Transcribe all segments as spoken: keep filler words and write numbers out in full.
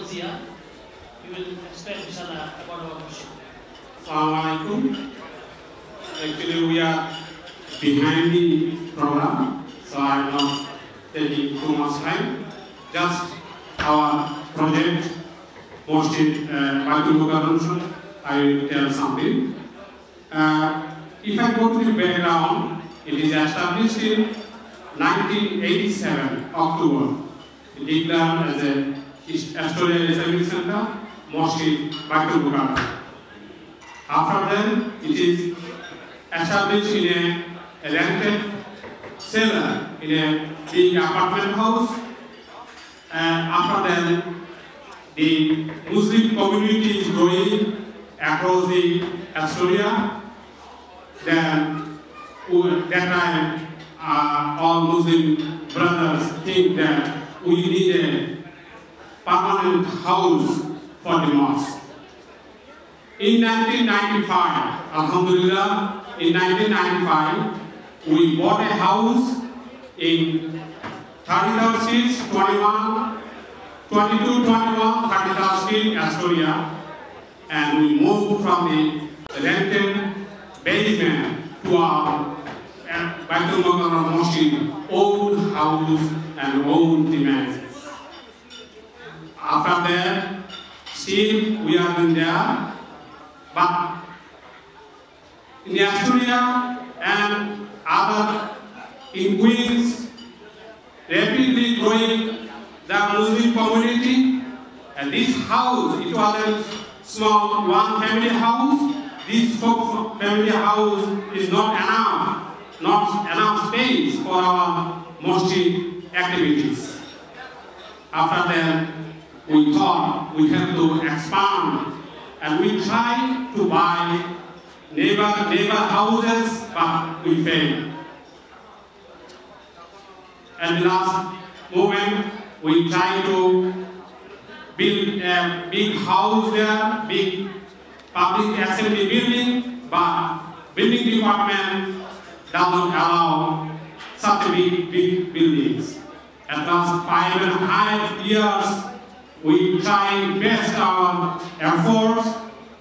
is here. We will explain inshallah about our mission. Assalamualaikum. Actually, we are behind the program, so I am not taking too much time. Just our project, Masjid, Baitul Mokarram, I will tell something. Uh, if I go to the background, it is established in nineteen eighty-seven, October. It declared as a Astoria Islamic Center, Masjid Baitul Mokarram. After that, it is established in a rented cellar in a big apartment house. And after that, the Muslim community is growing across the Astoria. Then, at that time, uh, all Muslim brothers think that we need a permanent house for the mosque. In nineteen ninety-five, Alhamdulillah, in nineteen ninety-five, we bought a house in thirty-third Street, twenty-one, twenty-two twenty-one, thirty-third Street, Astoria, and we moved from the rented basement to our Baitul Mokarram Masjid, old house and old premises. After that, still we are in there, but in Astoria and other in Queens, rapidly growing the Muslim community, and this house, it was a small one family house. This family house is not enough, not enough space for our masjid activities. After that, we thought we have to expand, and we tried to buy neighbor, neighbor houses, but we failed. At the last moment, we tried to build a big house there, big public assembly building, but building department does not allow such a big, big buildings. At last five and a half years, we tried best our efforts.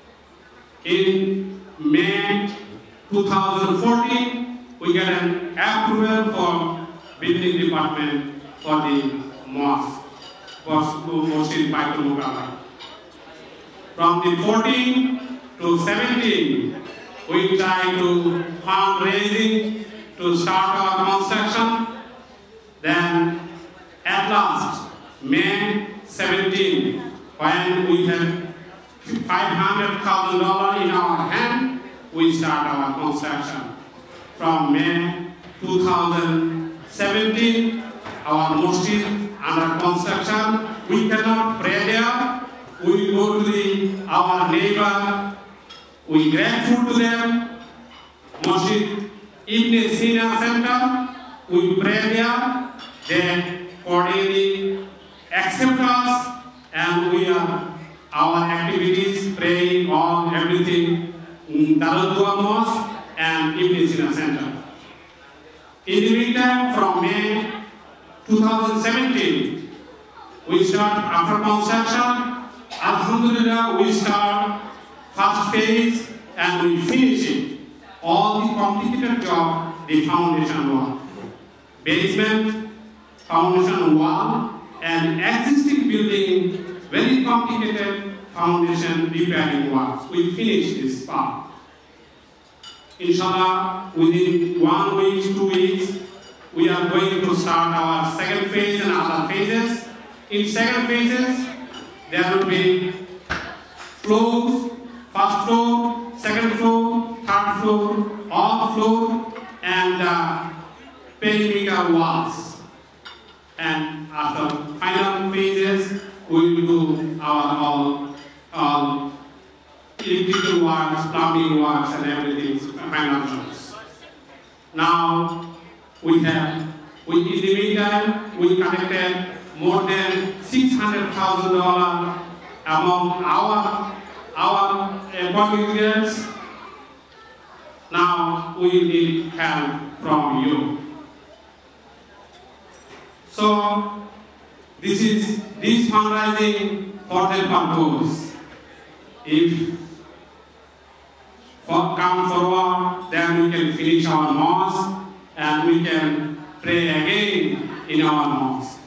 In May two thousand fourteen, we get an approval for building department for the mosque, for Masjid Baitul Mokarram. From the fourteen to seventeen, we try to fundraising to start our construction. Then, at last, May seventeenth, when we have five hundred thousand dollars in our hand, we start our construction. From May two thousand seventeen, our masjid under construction. We cannot pray there. We go to the, our neighbor. We grab food to them. Masjid Ibn Sina Center. We pray there. They cordially accept us, and we are our activities, praying on everything in Darul Dua Mosque and Ibn Sina Center. In the meantime, from May two thousand seventeen, we start after construction. Alhamdulillah, we start first phase and we finish it. All the complicated job, the foundation work, basement, foundation wall, and existing building, very complicated foundation repairing works. We finish this part. Inshallah, within one week, two weeks, we are going to start our second phase and other phases. In second phases, there will be floors, first floor, second floor, third floor, all floor, and uh, perimeter walls. And after final phases, we will do our all, all electrical works, plumbing works, and everything, final jobs. Now, we have, we, in the meantime, we collected more than six hundred thousand dollars among our, our employees. Now, we need help from you. So, this is this fundraising for that purpose. If for, come forward, then we can finish our mosque and we can pray again in our mosque.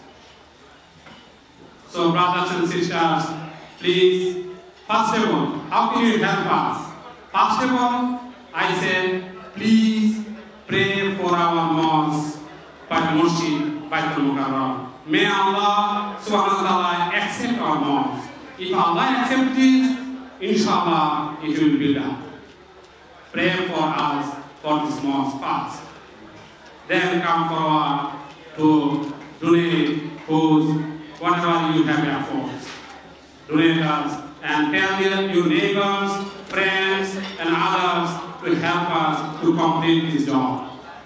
So brothers and sisters, please, first of all, how can you help us? First of all, I said, please pray for our mosque by Masjid, Baitul Mokarram. May Allah subhanahu wa ta'ala accept our mosque. If Allah accepts it, inshallah, it will be done. Pray for us for this mosque first. Then come forward to donate food, whatever you have efforts. Donate us and tell your neighbors, friends, and others to help us to complete this job.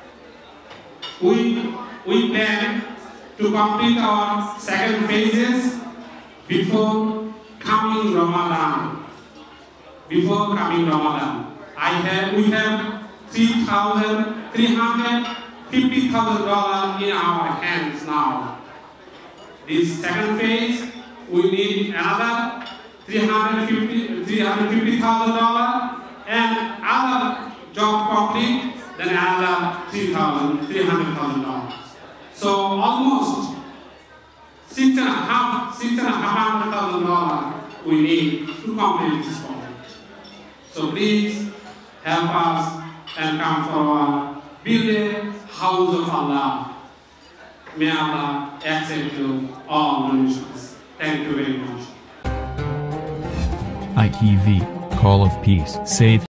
We, we plan to complete our second phases before coming Ramadan. Before coming Ramadan. I have, we have three thousand three hundred fifty thousand dollars in our hands now. This second phase, we need another three hundred fifty thousand dollars and other job complete, then another three hundred thousand dollars. So almost six and a half, six and a half hundred thousand dollars we need to complete this project. So please help us and come forward. Build a house of Allah. May Allah accept you all donations. Thank you very much. I T V, Call of Peace, Save